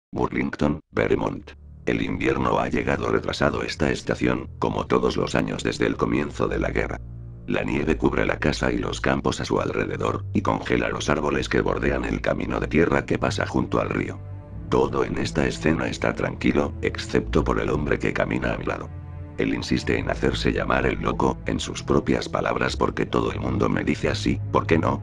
Burlington, Vermont. El invierno ha llegado retrasado esta estación, como todos los años desde el comienzo de la guerra. La nieve cubre la casa y los campos a su alrededor, y congela los árboles que bordean el camino de tierra que pasa junto al río. Todo en esta escena está tranquilo, excepto por el hombre que camina a mi lado. Él insiste en hacerse llamar el loco, en sus propias palabras porque todo el mundo me dice así, ¿por qué no?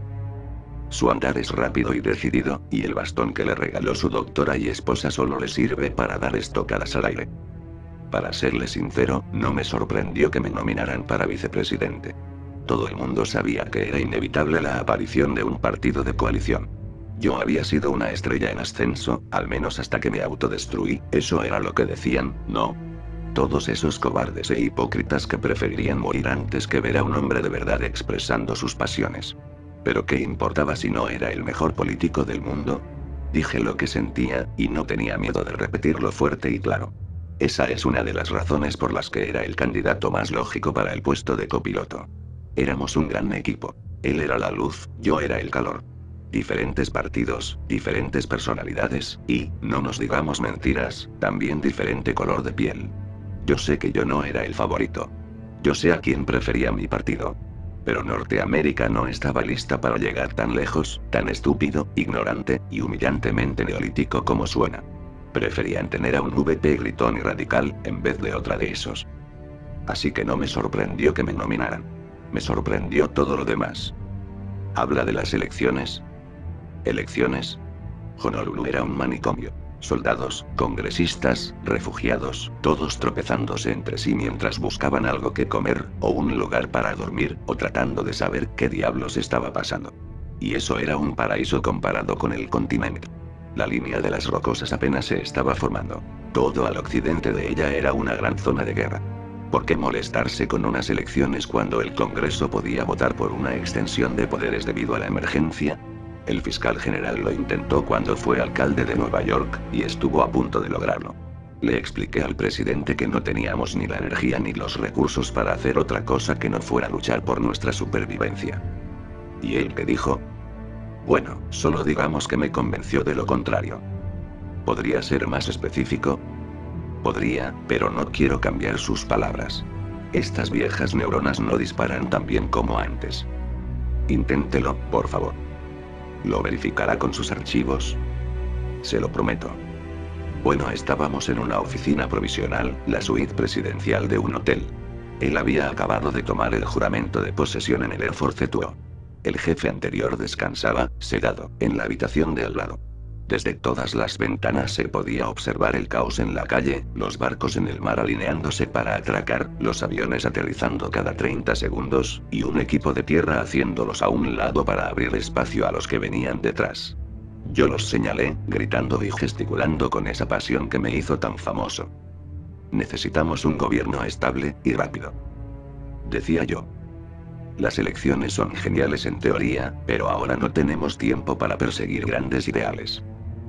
Su andar es rápido y decidido, y el bastón que le regaló su doctora y esposa solo le sirve para dar estocadas al aire. Para serle sincero, no me sorprendió que me nominaran para vicepresidente. Todo el mundo sabía que era inevitable la aparición de un partido de coalición. Yo había sido una estrella en ascenso, al menos hasta que me autodestruí, eso era lo que decían, ¿no? Todos esos cobardes e hipócritas que preferirían morir antes que ver a un hombre de verdad expresando sus pasiones. ¿Pero qué importaba si no era el mejor político del mundo? Dije lo que sentía, y no tenía miedo de repetirlo fuerte y claro. Esa es una de las razones por las que era el candidato más lógico para el puesto de copiloto. Éramos un gran equipo. Él era la luz, yo era el calor. Diferentes partidos, diferentes personalidades, y, no nos digamos mentiras, también diferente color de piel. Yo sé que yo no era el favorito. Yo sé a quién prefería mi partido. Pero Norteamérica no estaba lista para llegar tan lejos, tan estúpido, ignorante, y humillantemente neolítico como suena. Preferían tener a un VP gritón y radical, en vez de otra de esos. Así que no me sorprendió que me nominaran. Me sorprendió todo lo demás. ¿Habla de las elecciones? ¿Elecciones? Honolulu era un manicomio. Soldados, congresistas, refugiados, todos tropezándose entre sí mientras buscaban algo que comer, o un lugar para dormir, o tratando de saber qué diablos estaba pasando. Y eso era un paraíso comparado con el continente. La línea de las rocosas apenas se estaba formando. Todo al occidente de ella era una gran zona de guerra. ¿Por qué molestarse con unas elecciones cuando el Congreso podía votar por una extensión de poderes debido a la emergencia? El fiscal general lo intentó cuando fue alcalde de Nueva York, y estuvo a punto de lograrlo. Le expliqué al presidente que no teníamos ni la energía ni los recursos para hacer otra cosa que no fuera luchar por nuestra supervivencia. ¿Y él qué dijo? Bueno, solo digamos que me convenció de lo contrario. ¿Podría ser más específico? Podría, pero no quiero cambiar sus palabras. Estas viejas neuronas no disparan tan bien como antes. Inténtelo, por favor. ¿Lo verificará con sus archivos? Se lo prometo. Bueno, estábamos en una oficina provisional, la suite presidencial de un hotel. Él había acabado de tomar el juramento de posesión en el Air Force Two. El jefe anterior descansaba, sedado, en la habitación de al lado. Desde todas las ventanas se podía observar el caos en la calle, los barcos en el mar alineándose para atracar, los aviones aterrizando cada 30 segundos, y un equipo de tierra haciéndolos a un lado para abrir espacio a los que venían detrás. Yo los señalé, gritando y gesticulando con esa pasión que me hizo tan famoso. Necesitamos un gobierno estable, y rápido. Decía yo. Las elecciones son geniales en teoría, pero ahora no tenemos tiempo para perseguir grandes ideales.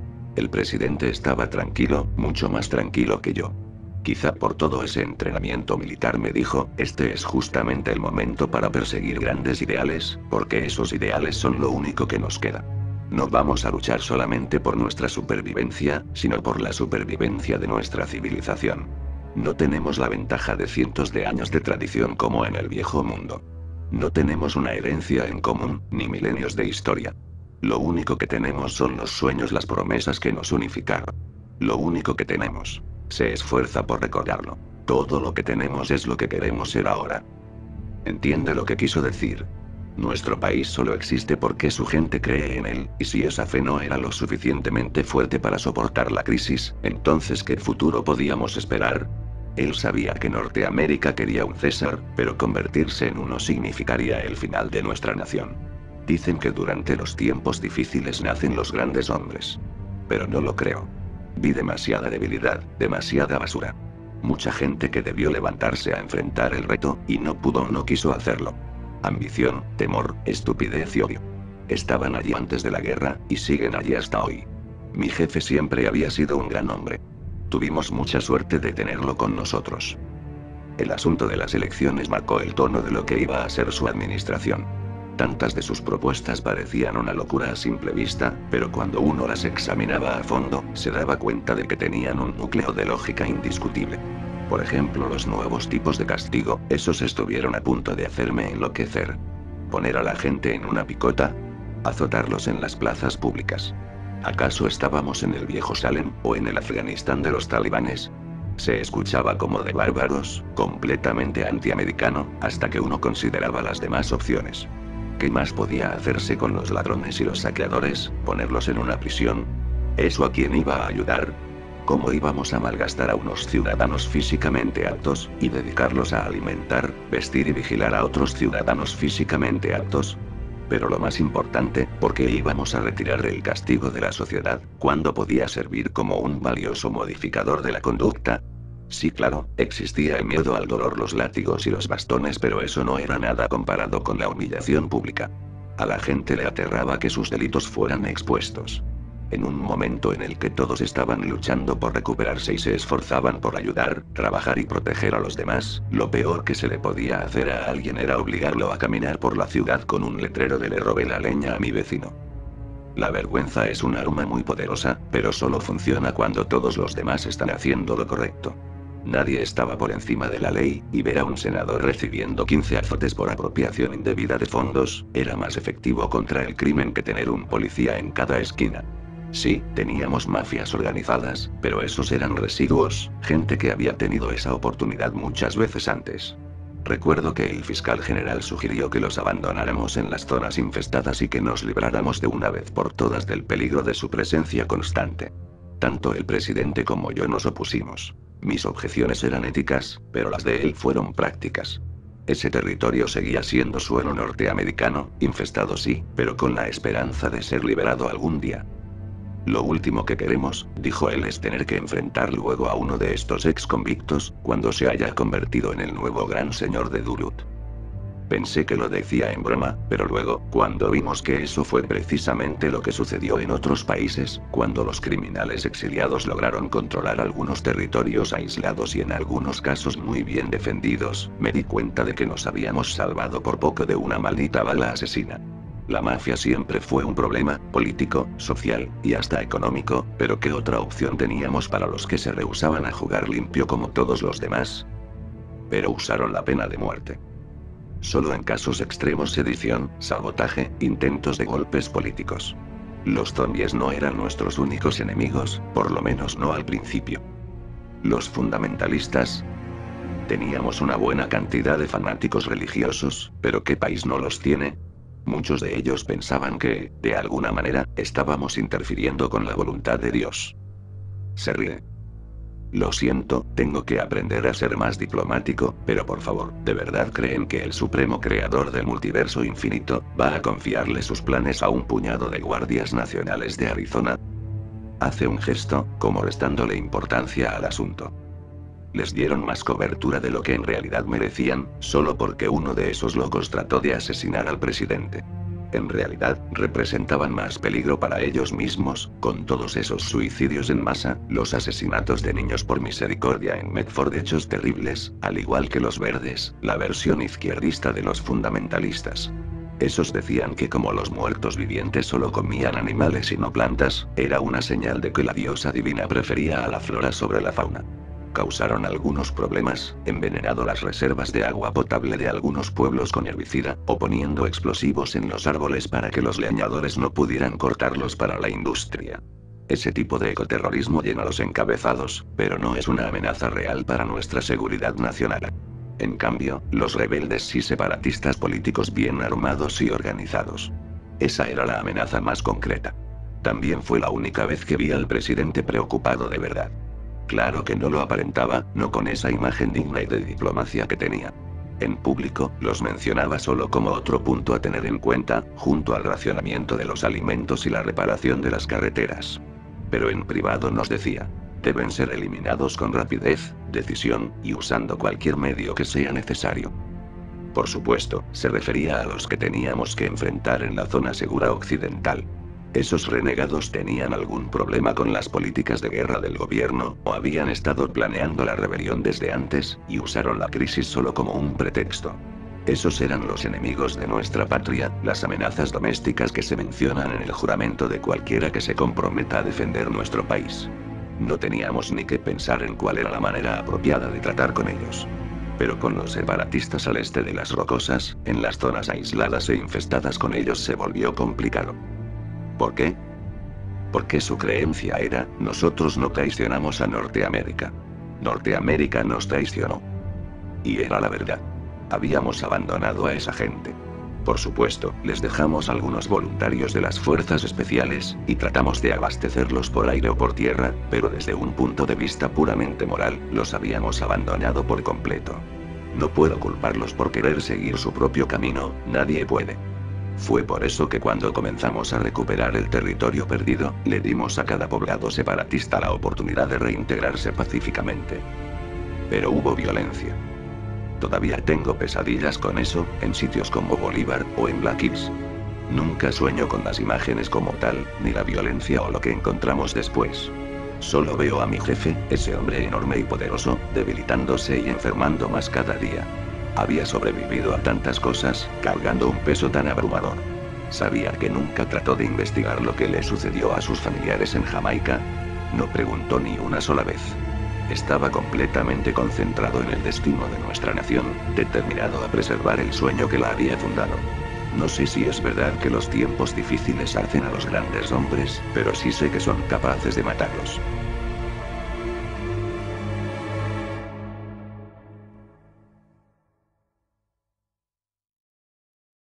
El presidente estaba tranquilo, mucho más tranquilo que yo. Quizá por todo ese entrenamiento militar me dijo, este es justamente el momento para perseguir grandes ideales, porque esos ideales son lo único que nos queda. No vamos a luchar solamente por nuestra supervivencia, sino por la supervivencia de nuestra civilización. No tenemos la ventaja de cientos de años de tradición como en el viejo mundo. No tenemos una herencia en común, ni milenios de historia. Lo único que tenemos son los sueños, las promesas que nos unificaron. Lo único que tenemos. Se esfuerza por recordarlo. Todo lo que tenemos es lo que queremos ser ahora. ¿Entiende lo que quiso decir? Nuestro país solo existe porque su gente cree en él, y si esa fe no era lo suficientemente fuerte para soportar la crisis, entonces ¿qué futuro podíamos esperar? Él sabía que Norteamérica quería un César, pero convertirse en uno significaría el final de nuestra nación. Dicen que durante los tiempos difíciles nacen los grandes hombres. Pero no lo creo. Vi demasiada debilidad, demasiada basura. Mucha gente que debió levantarse a enfrentar el reto, y no pudo o no quiso hacerlo. Ambición, temor, estupidez y odio. Estaban allí antes de la guerra, y siguen allí hasta hoy. Mi jefe siempre había sido un gran hombre. Tuvimos mucha suerte de tenerlo con nosotros. El asunto de las elecciones marcó el tono de lo que iba a ser su administración. Tantas de sus propuestas parecían una locura a simple vista, pero cuando uno las examinaba a fondo, se daba cuenta de que tenían un núcleo de lógica indiscutible. Por ejemplo, los nuevos tipos de castigo, esos estuvieron a punto de hacerme enloquecer. Poner a la gente en una picota, azotarlos en las plazas públicas. ¿Acaso estábamos en el viejo Salem, o en el Afganistán de los talibanes? Se escuchaba como de bárbaros, completamente antiamericano, hasta que uno consideraba las demás opciones. ¿Qué más podía hacerse con los ladrones y los saqueadores? ¿Ponerlos en una prisión? ¿Eso a quién iba a ayudar? ¿Cómo íbamos a malgastar a unos ciudadanos físicamente aptos, y dedicarlos a alimentar, vestir y vigilar a otros ciudadanos físicamente aptos? Pero lo más importante, ¿por qué íbamos a retirar el castigo de la sociedad, cuando podía servir como un valioso modificador de la conducta? Sí, claro, existía el miedo al dolor, los látigos y los bastones, pero eso no era nada comparado con la humillación pública. A la gente le aterraba que sus delitos fueran expuestos. En un momento en el que todos estaban luchando por recuperarse y se esforzaban por ayudar, trabajar y proteger a los demás, lo peor que se le podía hacer a alguien era obligarlo a caminar por la ciudad con un letrero de "le robé la leña a mi vecino". La vergüenza es un arma muy poderosa, pero solo funciona cuando todos los demás están haciendo lo correcto. Nadie estaba por encima de la ley, y ver a un senador recibiendo 15 azotes por apropiación indebida de fondos, era más efectivo contra el crimen que tener un policía en cada esquina. Sí, teníamos mafias organizadas, pero esos eran residuos, gente que había tenido esa oportunidad muchas veces antes. Recuerdo que el fiscal general sugirió que los abandonáramos en las zonas infestadas y que nos libráramos de una vez por todas del peligro de su presencia constante. Tanto el presidente como yo nos opusimos. Mis objeciones eran éticas, pero las de él fueron prácticas. Ese territorio seguía siendo suelo norteamericano, infestado sí, pero con la esperanza de ser liberado algún día. Lo último que queremos, dijo él, es tener que enfrentar luego a uno de estos ex convictos, cuando se haya convertido en el nuevo gran señor de Duluth. Pensé que lo decía en broma, pero luego, cuando vimos que eso fue precisamente lo que sucedió en otros países, cuando los criminales exiliados lograron controlar algunos territorios aislados y en algunos casos muy bien defendidos, me di cuenta de que nos habíamos salvado por poco de una maldita bala asesina. La mafia siempre fue un problema, político, social, y hasta económico, pero ¿qué otra opción teníamos para los que se rehusaban a jugar limpio como todos los demás? Pero usaron la pena de muerte. Solo en casos extremos: sedición, sabotaje, intentos de golpes políticos. Los zombies no eran nuestros únicos enemigos, por lo menos no al principio. Los fundamentalistas. Teníamos una buena cantidad de fanáticos religiosos, pero ¿qué país no los tiene? Muchos de ellos pensaban que, de alguna manera, estábamos interfiriendo con la voluntad de Dios. Se ríe. Lo siento, tengo que aprender a ser más diplomático, pero por favor, ¿de verdad creen que el supremo creador del multiverso infinito va a confiarle sus planes a un puñado de guardias nacionales de Arizona? Hace un gesto, como restándole importancia al asunto. Les dieron más cobertura de lo que en realidad merecían, solo porque uno de esos locos trató de asesinar al presidente. En realidad, representaban más peligro para ellos mismos, con todos esos suicidios en masa, los asesinatos de niños por misericordia en Medford, hechos terribles, al igual que los verdes, la versión izquierdista de los fundamentalistas. Esos decían que como los muertos vivientes solo comían animales y no plantas, era una señal de que la diosa divina prefería a la flora sobre la fauna. Causaron algunos problemas, envenenado las reservas de agua potable de algunos pueblos con herbicida, o poniendo explosivos en los árboles para que los leñadores no pudieran cortarlos para la industria. Ese tipo de ecoterrorismo llena los encabezados, pero no es una amenaza real para nuestra seguridad nacional. En cambio, los rebeldes sí, separatistas políticos bien armados y organizados. Esa era la amenaza más concreta. También fue la única vez que vi al presidente preocupado de verdad. Claro que no lo aparentaba, no con esa imagen digna y de diplomacia que tenía. En público, los mencionaba solo como otro punto a tener en cuenta, junto al racionamiento de los alimentos y la reparación de las carreteras. Pero en privado nos decía: deben ser eliminados con rapidez, decisión, y usando cualquier medio que sea necesario. Por supuesto, se refería a los que teníamos que enfrentar en la zona segura occidental. ¿Esos renegados tenían algún problema con las políticas de guerra del gobierno, o habían estado planeando la rebelión desde antes, y usaron la crisis solo como un pretexto? Esos eran los enemigos de nuestra patria, las amenazas domésticas que se mencionan en el juramento de cualquiera que se comprometa a defender nuestro país. No teníamos ni que pensar en cuál era la manera apropiada de tratar con ellos. Pero con los separatistas al este de las Rocosas, en las zonas aisladas e infestadas con ellos se volvió complicado. ¿Por qué? Porque su creencia era, nosotros no traicionamos a Norteamérica. Norteamérica nos traicionó. Y era la verdad. Habíamos abandonado a esa gente. Por supuesto, les dejamos algunos voluntarios de las fuerzas especiales, y tratamos de abastecerlos por aire o por tierra, pero desde un punto de vista puramente moral, los habíamos abandonado por completo. No puedo culparlos por querer seguir su propio camino, nadie puede. Fue por eso que cuando comenzamos a recuperar el territorio perdido, le dimos a cada poblado separatista la oportunidad de reintegrarse pacíficamente. Pero hubo violencia. Todavía tengo pesadillas con eso, en sitios como Bolívar, o en Black Hills. Nunca sueño con las imágenes como tal, ni la violencia o lo que encontramos después. Solo veo a mi jefe, ese hombre enorme y poderoso, debilitándose y enfermando más cada día. Había sobrevivido a tantas cosas, cargando un peso tan abrumador. ¿Sabía que nunca trató de investigar lo que le sucedió a sus familiares en Jamaica? No preguntó ni una sola vez. Estaba completamente concentrado en el destino de nuestra nación, determinado a preservar el sueño que la había fundado. No sé si es verdad que los tiempos difíciles hacen a los grandes hombres, pero sí sé que son capaces de matarlos.